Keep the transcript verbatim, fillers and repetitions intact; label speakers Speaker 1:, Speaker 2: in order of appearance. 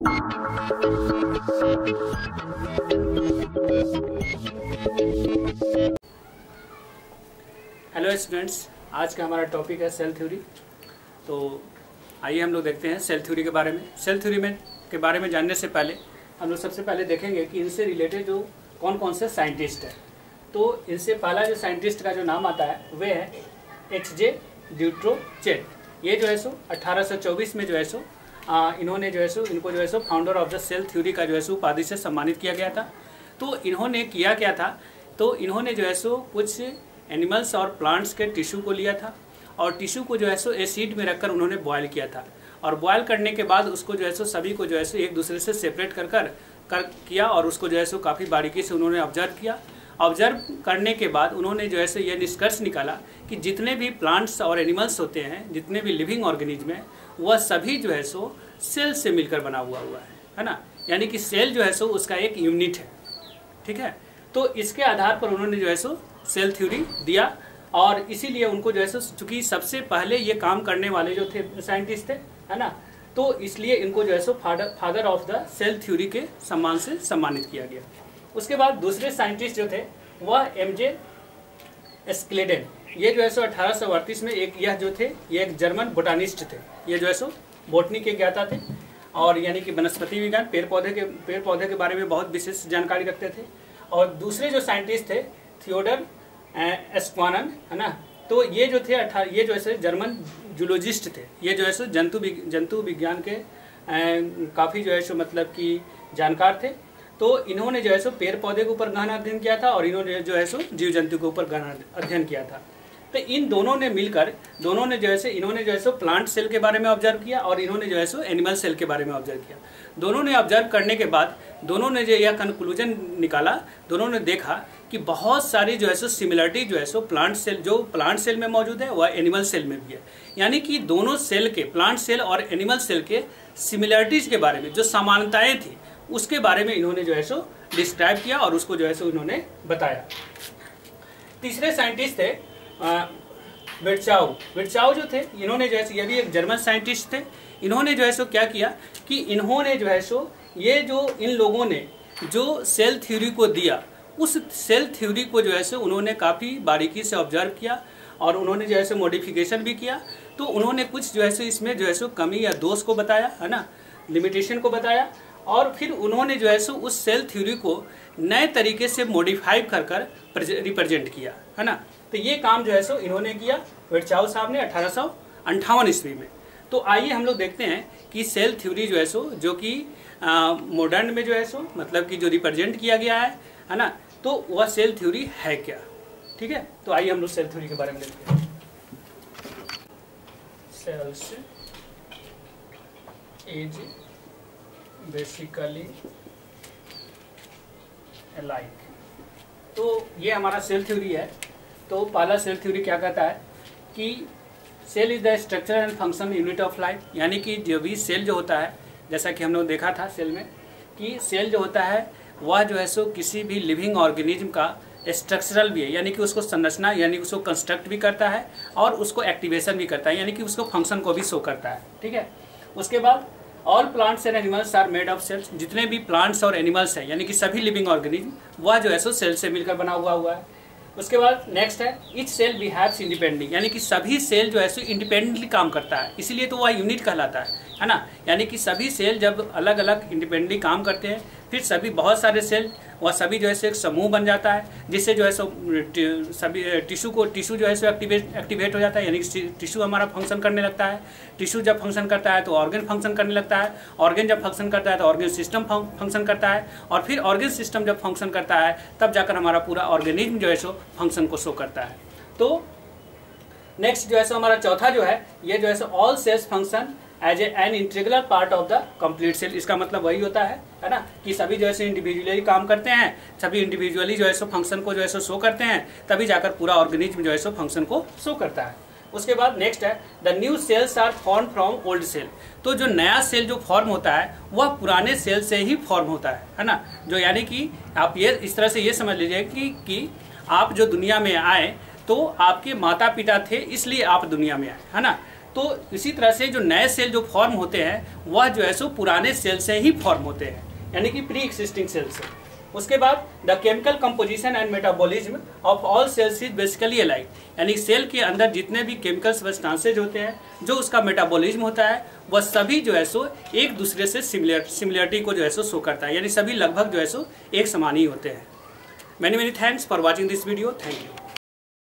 Speaker 1: Hello students, आज का हमारा टॉपिक है सेल थ्योरी। तो आइए हम लोग देखते हैं सेल थ्योरी के बारे में। सेल थ्योरी में के बारे में जानने से पहले हम लोग सबसे पहले देखेंगे कि इनसे रिलेटेड जो कौन कौन से साइंटिस्ट हैं। तो इनसे पहला जो साइंटिस्ट का जो नाम आता है वह है एच जे ड्यूट्रोचेट। ये जो है सो अठारह सौ चौबीस में जो है सो आ, इन्होंने जो है सो इनको जो है सो founder of the cell theory का जो है सो उपाधि से सम्मानित किया गया था। तो इन्होंने किया क्या था, तो इन्होंने जो है सो कुछ एनिमल्स और प्लांट्स के टिश्यू को लिया था और टिश्यू को जो है सो एसिड में रखकर उन्होंने बॉयल किया था और बॉयल करने के बाद उसको जो है सो सभी को जो है सो एक दूसरे से सेपरेट कर कर कर किया और उसको जो है सो काफ़ी बारीकी से उन्होंने ऑब्जर्व किया। ऑब्जर्व करने के बाद उन्होंने जो है सो ये निष्कर्ष निकाला कि जितने भी प्लांट्स और एनिमल्स होते हैं, जितने भी लिविंग ऑर्गेनिज्म हैं, वह सभी जो है सो सेल से मिलकर बना हुआ हुआ है है ना। यानी कि सेल जो है सो उसका एक यूनिट है, ठीक है। तो इसके आधार पर उन्होंने जो है सो सेल थ्योरी दिया और इसीलिए उनको जो है सो चूँकि सबसे पहले ये काम करने वाले जो थे साइंटिस्ट थे, है ना, तो इसलिए इनको जो है सो father father of the cell theory के सम्मान से सम्मानित किया गया। उसके बाद दूसरे साइंटिस्ट जो थे वह एम जे स्क्लेडेन। ये जो है सो अठारह सौ अड़तीस में एक यह जो थे ये एक जर्मन बोटानिस्ट थे। ये जो है सो बोटनी के ज्ञाता थे और यानी कि वनस्पति विज्ञान, पेड़ पौधे के पेड़ पौधे के बारे में बहुत विशेष जानकारी रखते थे। और दूसरे जो साइंटिस्ट थे थियोडर एस्क्वानन, है ना, तो ये जो थे अठारह ये जो है जर्मन जूलॉजिस्ट थे। ये जो है सो जंतु जंतु विज्ञान के काफ़ी जो है सो मतलब कि जानकार थे। तो इन्होंने जो है सो पेड़ पौधे के ऊपर गहन अध्ययन किया था और इन्होंने जो है सो जीव जंतु के ऊपर गहन अध्ययन किया था। तो इन दोनों ने मिलकर दोनों ने जो है सो इन्होंने जो है सो प्लांट सेल के बारे में ऑब्जर्व किया और इन्होंने जो है सो एनिमल सेल के बारे में ऑब्जर्व किया। दोनों ने ऑब्जर्व करने के बाद दोनों ने जो यह कंक्लूजन निकाला, दोनों ने देखा कि बहुत सारी जो है सो सिमिलरिटी जो है सो प्लांट सेल जो प्लांट सेल में मौजूद है वह एनिमल सेल में भी है। यानी कि दोनों सेल के, प्लांट सेल और एनिमल सेल के सिमिलरिटीज के बारे में जो समानताएं थी उसके बारे में इन्होंने जो है सो डिस्क्राइब किया और उसको जो है सो इन्होंने बताया। तीसरे साइंटिस्ट थे विर्चाउ। विर्चाउ जो थे इन्होंने जो है ये भी एक जर्मन साइंटिस्ट थे। इन्होंने जो है सो क्या किया कि इन्होंने जो है सो ये जो इन लोगों ने जो सेल थ्योरी को दिया उस सेल थ्योरी को जो है सो उन्होंने काफ़ी बारीकी से ऑब्जर्व किया और उन्होंने जो है सो मॉडिफिकेशन भी किया। तो उन्होंने कुछ जो है सो इसमें जो है सो कमी या दोष को बताया, है ना, लिमिटेशन को बताया और फिर उन्होंने जो है सो उस सेल थ्योरी को नए तरीके से मॉडिफाई कर कर रिप्रेजेंट किया, है ना। तो ये काम जो है सो इन्होंने किया विर्चाउ साहब ने अठारह सौ अंठावन ईस्वी में। तो आइए हम लोग देखते हैं कि सेल थ्योरी जो है सो जो कि मॉडर्न में जो है सो मतलब कि जो रिप्रेजेंट किया गया है है ना, तो वह सेल थ्योरी है क्या, ठीक है। तो आइए हम लोग सेल थ्योरी के बारे में देखते हैं। सेल्स इज बेसिकली लाइक, तो ये हमारा सेल थ्योरी है। तो पहला सेल थ्योरी क्या कहता है कि cell is the structure and function unit of life. यानी कि जो भी सेल जो होता है, जैसा कि हम लोग देखा था सेल में कि सेल जो होता है वह जो है सो किसी भी लिविंग ऑर्गेनिज्म का स्ट्रक्चरल भी है, यानी कि उसको संरचना यानी कि उसको कंस्ट्रक्ट भी करता है और उसको एक्टिवेशन भी करता है, यानी कि उसको फंक्शन को भी शो करता है, ठीक है। उसके बाद all plants and animals are made of cells. जितने भी प्लांट्स और एनिमल्स हैं यानी कि सभी लिविंग ऑर्गेनिज्म वह जो है सो सेल से मिलकर बना हुआ हुआ है। उसके बाद नेक्स्ट है ईच सेल बिहेव्स इंडिपेंडेंटली, यानी कि सभी सेल जो है सो इंडिपेंडेंटली काम करता है, इसीलिए तो वह यूनिट कहलाता है, है ना। यानी कि सभी सेल जब अलग अलग इंडिपेंडेंटली काम करते हैं फिर सभी बहुत सारे सेल वह सभी जो है सो एक समूह बन जाता है, जिससे जो है सो सभी टिश्यू को टिश्यू जो है सो एक्टिवेट एक्टिवेट हो जाता है, यानी कि टिश्यू हमारा फंक्शन करने लगता है। टिश्यू जब फंक्शन करता है तो ऑर्गन फंक्शन करने लगता है, ऑर्गन जब फंक्शन करता है तो ऑर्गन सिस्टम फंक्शन करता है और फिर ऑर्गन सिस्टम जब फंक्शन करता है तब जाकर हमारा पूरा ऑर्गेनिज्म जो है सो फंक्शन को शो करता है। तो नेक्स्ट जो है सो हमारा चौथा जो है ये जो है so all cells function as an integral part of the complete cell. इसका मतलब वही होता है है ना कि सभी जो है सो इंडिविजुअली काम करते हैं, सभी इंडिविजुअली जो है सो फंक्शन को जो है सो शो करते हैं, तभी जाकर पूरा ऑर्गेनिज्म जो है सो फंक्शन को शो करता है। उसके बाद नेक्स्ट है the new cells are form from old cell. तो जो नया सेल जो फॉर्म होता है वह पुराने सेल से ही फॉर्म होता है, है ना। जो यानी कि आप ये इस तरह से ये समझ लीजिए कि, कि आप जो दुनिया में आए तो आपके माता पिता थे इसलिए आप दुनिया में आए, है ना। तो इसी तरह से जो नए सेल जो फॉर्म होते हैं वह जो है सो पुराने सेल से ही फॉर्म होते हैं, यानी कि प्री एक्सिस्टिंग सेल से। उसके बाद the chemical composition and metabolism of all cells is basically alike, यानी सेल के अंदर जितने भी केमिकल सब्सटेंसेज होते हैं, जो उसका मेटाबॉलिज्म होता है, वह सभी जो है सो एक दूसरे से सिमिलर सिमिलरिटी को जो है सो शो करता है, यानी सभी लगभग जो है सो एक समान ही होते हैं। Many many thanks for watching this video. Thank you.